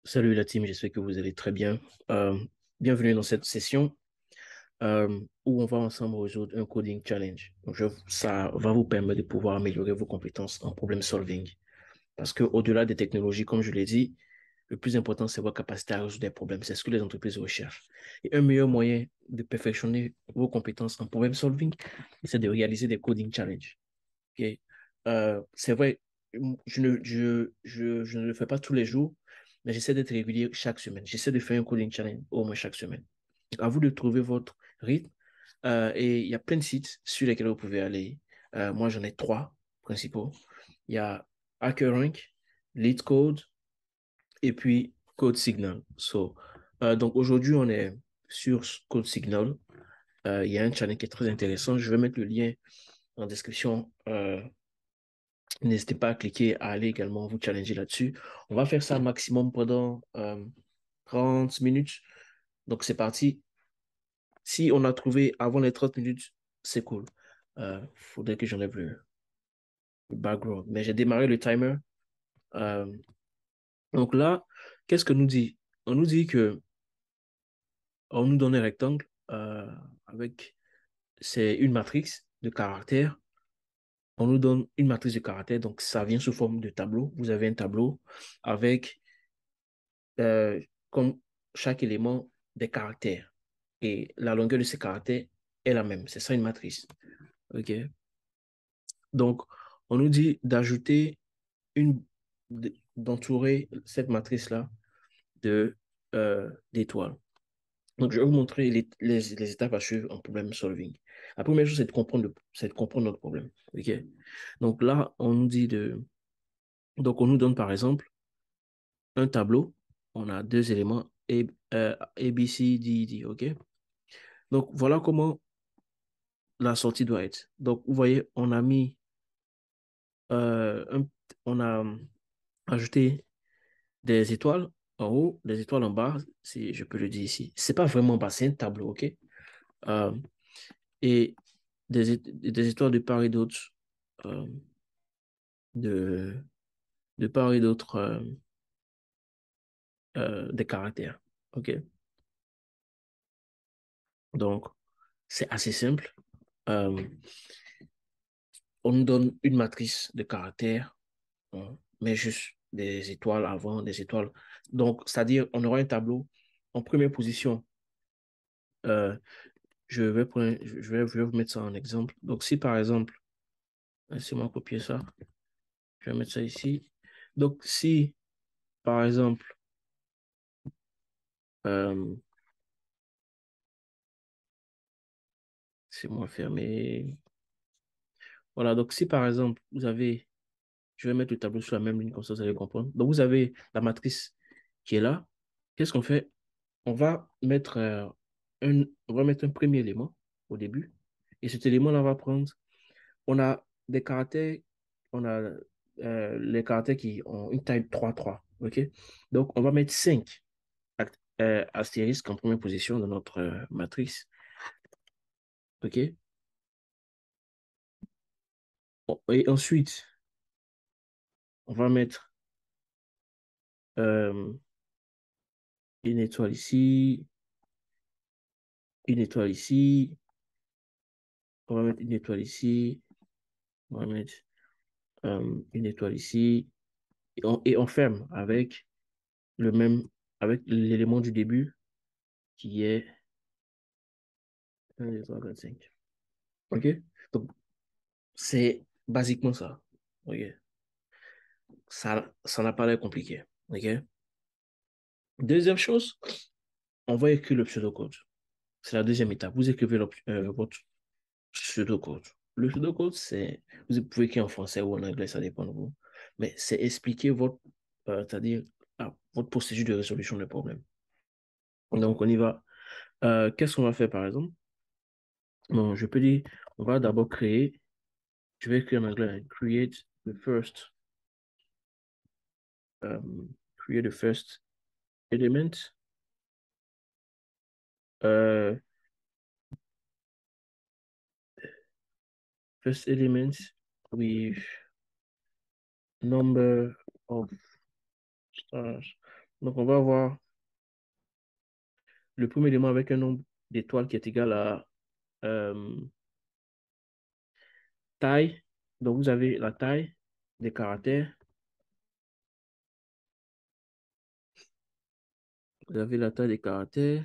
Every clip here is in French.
Salut la team, j'espère que vous allez très bien. Euh, Bienvenue dans cette session où on va ensemble résoudre un coding challenge. Ça va vous permettre de pouvoir améliorer vos compétences en problem solving. Parce que au-delà des technologies, comme je l'ai dit, le plus important, c'est votre capacité à résoudre des problèmes. C'est ce que les entreprises recherchent. Et un meilleur moyen de perfectionner vos compétences en problem solving, c'est de réaliser des coding challenges. Ok. C'est vrai, je ne le fais pas tous les jours, mais j'essaie d'être régulier chaque semaine. J'essaie de faire un coding challenge au moins chaque semaine. À vous de trouver votre rythme. Et il y a plein de sites sur lesquels vous pouvez aller. Moi, j'en ai trois principaux. Il y a HackerRank, LeetCode et puis Code Signal. Donc aujourd'hui, on est sur Code Signal. Il y a un challenge qui est très intéressant. Je vais mettre le lien en description. N'hésitez pas à cliquer, à aller également vous challenger là-dessus. On va faire ça maximum pendant 30 minutes. Donc, c'est parti. Si on a trouvé avant les 30 minutes, c'est cool. Faudrait que j'enlève le background. Mais j'ai démarré le timer. Euh, donc là, qu'est-ce que nous dit? On nous dit que on nous donne un rectangle avec, c'est une matrice de caractères. On nous donne une matrice de caractères. Donc, ça vient sous forme de tableau. Vous avez un tableau avec euh, comme chaque élément des caractères. Et la longueur de ces caractères est la même. C'est ça une matrice. OK? Donc, on nous dit d'ajouter d'entourer cette matrice-là d'étoiles. Donc, je vais vous montrer les étapes à suivre en problem solving. La première chose, c'est de comprendre notre problème. OK? Donc là, donc on nous donne par exemple un tableau. On a deux éléments A, B, C, D, D. OK? Donc, voilà comment la sortie doit être. Donc, vous voyez, euh, un- on a ajouté des étoiles en haut, des étoiles en bas, si je peux le dire ici. C'est pas vraiment bas, c'est un tableau, OK? Euh, et des étoiles de part et d'autre, euh, de, de part et d'autre, des caractères, OK? Donc, c'est assez simple. Euh, on nous donne une matrice de caractères. On met juste des étoiles avant, des étoiles. Donc, c'est-à-dire, on aura un tableau en première position. euh, je vais vous mettre ça en exemple. Donc, si par exemple, laissez-moi copier ça. Je vais mettre ça ici. Donc, si par exemple, euh, c'est moi fermé. Voilà, donc si par exemple, je vais mettre le tableau sur la même ligne, comme ça, vous allez comprendre. Donc, vous avez la matrice qui est là. Qu'est-ce qu'on fait? On va mettre, on va mettre un premier élément au début. Et cet élément-là va prendre, on a des caractères, on a les caractères qui ont une taille 3 3. OK? Donc, on va mettre 5 astérisques en première position dans notre matrice. OK? Et ensuite, on va mettre euh, une étoile ici, une étoile ici, on va mettre une étoile ici, on va mettre une étoile ici, et on ferme avec l'élément du début qui est 1, 2, 3, 4, 5. OK? Donc, c'est basiquement ça. OK? Ça n'a pas l'air compliqué. OK? Deuxième chose, on va écrire le pseudocode. C'est la deuxième étape. Vous écrivez votre pseudocode. Le pseudocode, vous pouvez écrire en français ou en anglais, ça dépend de vous. Mais c'est expliquer c'est-à-dire votre procédure de résolution des problèmes. Donc, on y va. Qu'est-ce qu'on va faire, par exemple? Bon, je peux dire, on va d'abord je vais écrire en anglais, hein, create the first element, uh, first element with number of stars. Donc, on va avoir le premier élément avec un nombre d'étoiles qui est égal à euh, taille. Donc, vous avez la taille des caractères. Vous avez la taille des caractères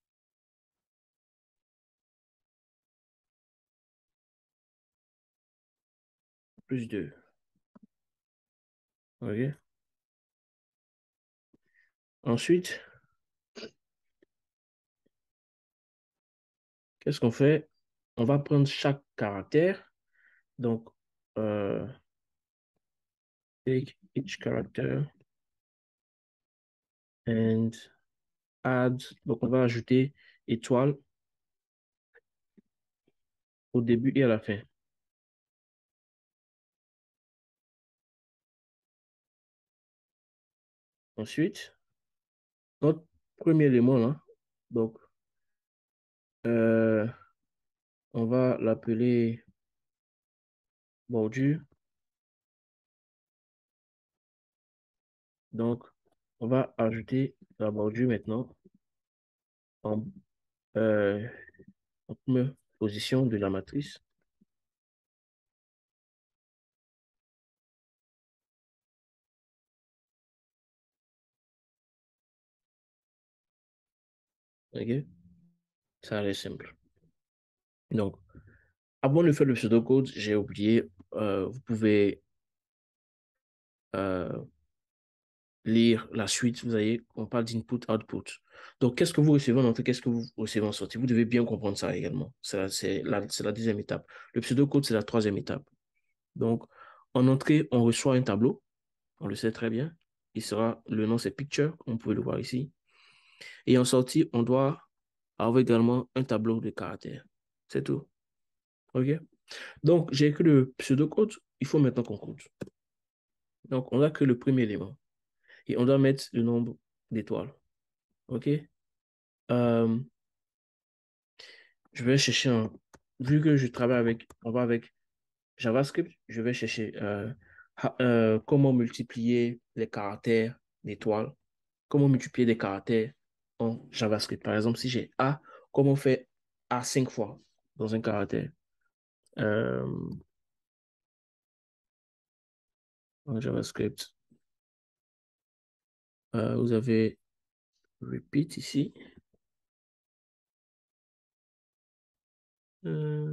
plus 2. OK? Ensuite, qu'est-ce qu'on fait? On va prendre chaque caractère. Donc, euh, take each character and add. Donc, on va ajouter étoile au début et à la fin. Ensuite, notre premier élément là, donc, euh, on va l'appeler bordure. Donc, on va ajouter la bordure maintenant en, euh, en première position de la matrice. OK? Ça a l'air simple. Donc, avant de faire le pseudocode, j'ai oublié, vous pouvez euh, lire la suite. Vous voyez, on parle d'input, output. Donc, qu'est-ce que vous recevez en entrée, qu'est-ce que vous recevez en sortie? Vous devez bien comprendre ça également. C'est la deuxième étape. Le pseudocode, c'est la troisième étape. Donc, en entrée, on reçoit un tableau. On le sait très bien. Le nom, c'est picture. On peut le voir ici. Et en sortie, on doit avoir également un tableau de caractères. C'est tout. OK? Donc, j'ai écrit le pseudocode. Il faut maintenant qu'on code. Donc, on a que le premier élément. Et on doit mettre le nombre d'étoiles. OK? Euh, je vais chercher vu que je travaille on va avec JavaScript, je vais chercher comment multiplier les caractères d'étoiles, comment multiplier des caractères en JavaScript. Par exemple, si j'ai A, comment faire A 5 fois dans un caractère. Euh, en JavaScript, vous avez repeat ici. Euh,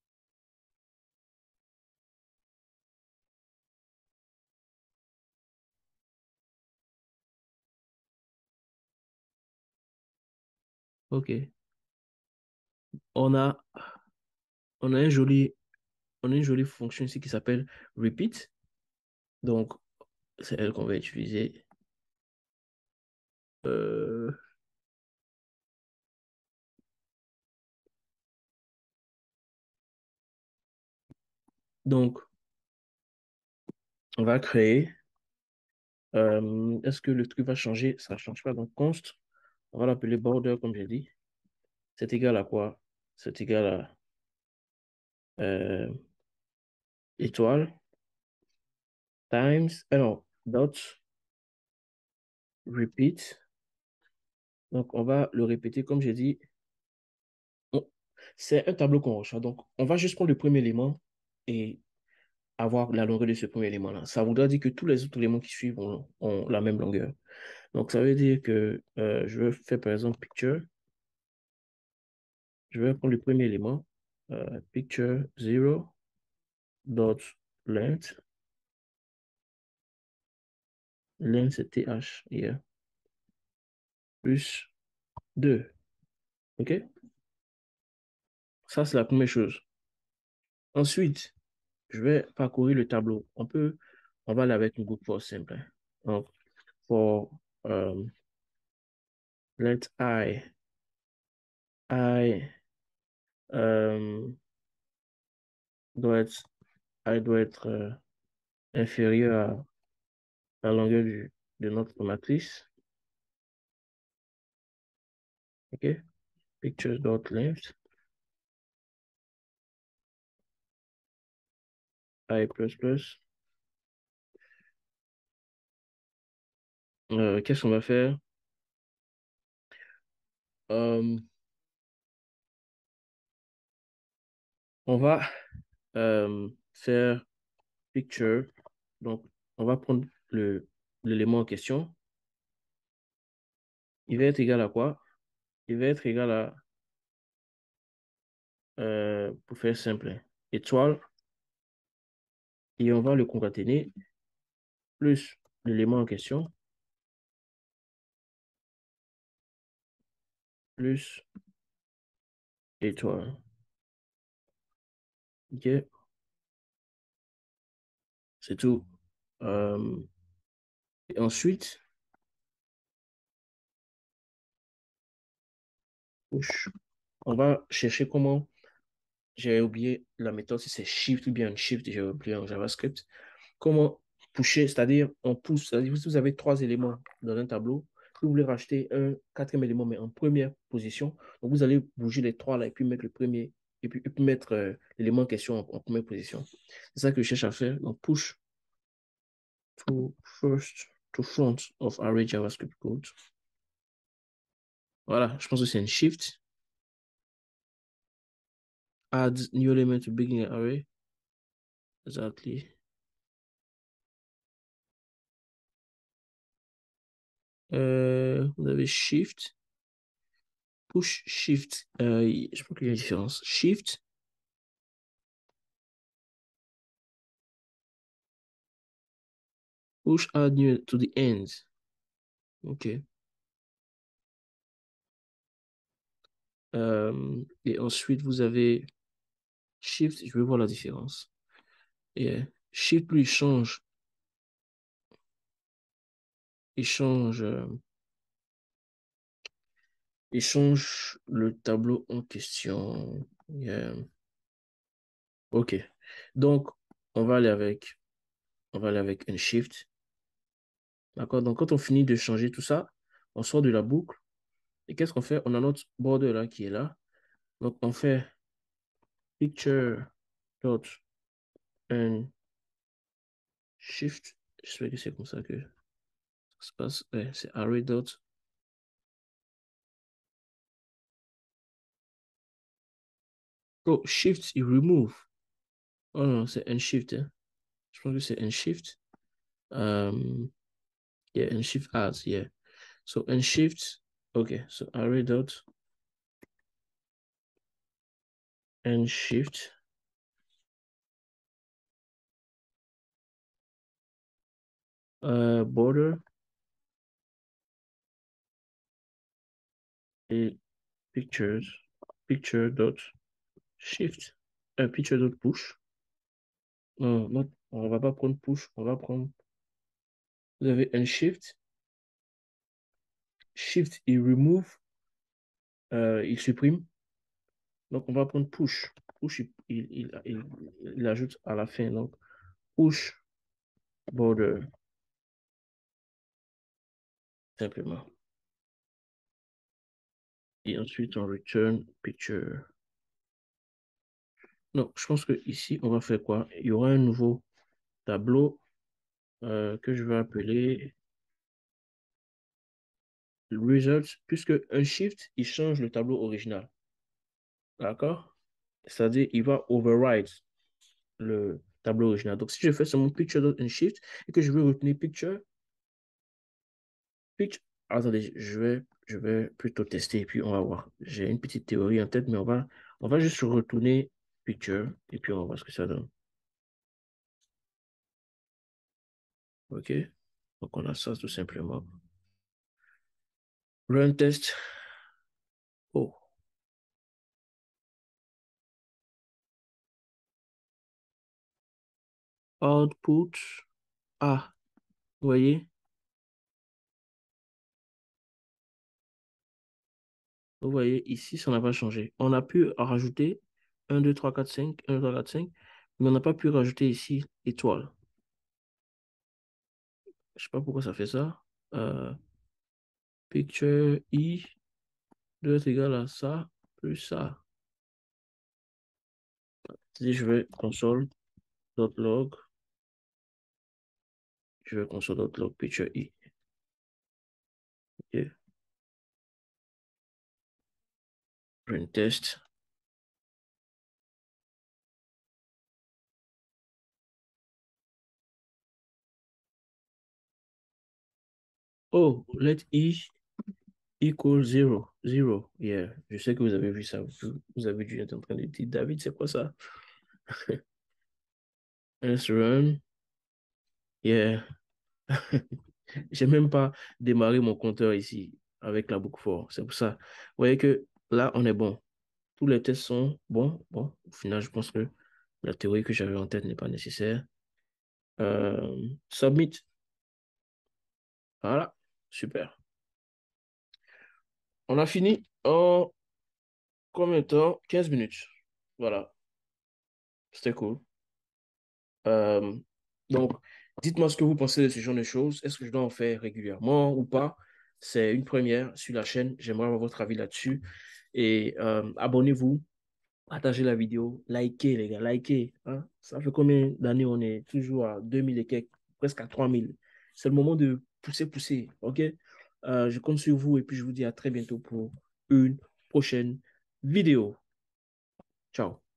OK. On a, on a un joli, on a une jolie fonction ici qui s'appelle repeat. Donc, c'est elle qu'on va utiliser. Euh, donc, on va créer. Est-ce que le truc va changer? Ça ne change pas. Donc, const, on va l'appeler border, comme j'ai dit. C'est égal à quoi? C'est égal à étoile times, alors, dot repeat. Donc, on va le répéter, comme j'ai dit. on- C'est un tableau qu'on reçoit. Donc, on va juste prendre le premier élément et avoir la longueur de ce premier élément-là. Ça voudra dire que tous les autres éléments qui suivent ont la même longueur. Donc, ça veut dire que je vais faire, par exemple, picture. Je vais prendre le premier élément, picture 0 dot length. Length, c'est TH, yeah, plus 2. OK? Ça, c'est la première chose. Ensuite, je vais parcourir le tableau. On va aller avec une boucle for simple, hein. Donc, for let I euh, doit être, I doit être inférieur à la longueur de notre matrice. OK? Pictures.length, I plus plus, Qu'est-ce qu'on va faire? Euh, on va faire picture. Donc, on va prendre l'élément en question. Il va être égal à quoi? Il va être égal à, pour faire simple, hein, étoile, et on va le concaténer, plus l'élément en question, plus étoile. OK, c'est tout. Euh, et ensuite, push. On va chercher comment, j'ai oublié la méthode, si c'est Shift ou bien Shift, j'ai oublié en JavaScript. Comment pusher, c'est-à-dire on pousse, c'est-à-dire si vous avez trois éléments dans un tableau, vous voulez racheter un quatrième élément, mais en première position, donc vous allez bouger les trois là et puis mettre le premier, et puis mettre l'élément en question en première position. C'est ça que je cherche à faire. Donc push to first to front of array JavaScript code. Voilà, je pense que c'est un shift. Add new element to begin array. Exactly. Vous avez shift, push, shift. Je pense qu'il y a une différence. Shift, push, add new to the end. OK. Et ensuite, vous avez shift. Je vais voir la différence. Et shift, lui, il change, il change le tableau en question. Yeah. OK. Donc, on va aller avec, on va aller avec un shift. D'accord? Donc, quand on finit de changer tout ça, on sort de la boucle. Et qu'est-ce qu'on fait? On a notre border là qui est là. Donc, on fait picture dot and shift. J'espère que c'est comme ça que ça se passe. Ouais, c'est array dot. Oh, shift, il remove. Oh non, c'est un shift, hein. Je pense que c'est un shift. Um, yeah, and shift adds, yeah. So and shift, okay. So array dot and shift border et pictures picture dot shift picture dot push. Non, non, on va pas prendre push, on va prendre. Vous avez un shift il remove, il supprime. Donc on va prendre push. Push il ajoute à la fin. Donc push border simplement. Et ensuite on return picture. Non, je pense que ici on va faire quoi? Il y aura un nouveau tableau que je vais appeler results, puisque un shift, il change le tableau original. D'accord? C'est-à-dire, il va override le tableau original. Donc, si je fais seulement picture dot un shift et que je veux retenir picture, attendez, je vais plutôt tester et puis on va voir. J'ai une petite théorie en tête, mais on va juste retourner picture et puis on va voir ce que ça donne. OK? Donc, on a ça tout simplement. Run test. Oh, output. Ah, vous voyez? Vous voyez, ici, ça n'a pas changé. On a pu rajouter 1, 2, 3, 4, 5, 1, 2, 3, 4, 5, mais on n'a pas pu rajouter ici étoile. Je sais pas pourquoi ça fait ça. Euh, picture i doit être égal à ça plus ça. Si je vais console.log, je vais console.log picture i. Yeah. Run test. Oh, let E equal 0. 0. Yeah. Je sais que vous avez vu ça. Vous avez dû être en train de dire, David, c'est quoi ça? Let's run. Yeah. J'ai même pas démarré mon compteur ici avec la boucle for. C'est pour ça. Vous voyez que là, on est bon. Tous les tests sont bons. Bon, au final, je pense que la théorie que j'avais en tête n'est pas nécessaire. Submit. Voilà. Super. On a fini en combien de temps? 15 minutes. Voilà. C'était cool. Euh, donc, dites-moi ce que vous pensez de ce genre de choses. Est-ce que je dois en faire régulièrement ou pas? C'est une première sur la chaîne. J'aimerais avoir votre avis là-dessus. Et abonnez-vous, partagez la vidéo, likez les gars, likez. Hein? Ça fait combien d'années on est toujours à 2000 et quelques, presque à 3000. C'est le moment de pousser. OK? Je compte sur vous et puis je vous dis à très bientôt pour une prochaine vidéo. Ciao.